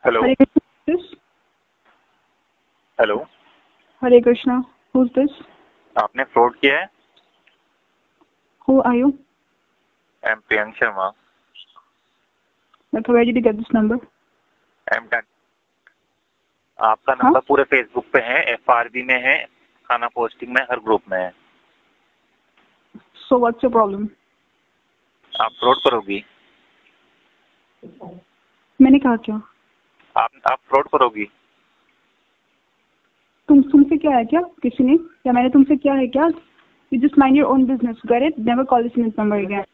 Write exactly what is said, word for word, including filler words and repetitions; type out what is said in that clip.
Hello Hare Krishna. This? Hello Hare Krishna. Who's this? आपने fraud किया है? Who are you? I am Priyank Sharma. Like, where did you get this number? I am ten. आपका number पूरे Facebook पे है, F R B में है, खाना पोस्टिंग में, हर ग्रुप में है। So what's your problem? आप फ्रॉड करोगी? मैंने कहा क्या? आप आप फ्रॉड करोगी? तुम तुमसे क्या है क्या किसी ने या मैंने तुमसे क्या है क्या? You just mind your own business. Get it? Never call this number again.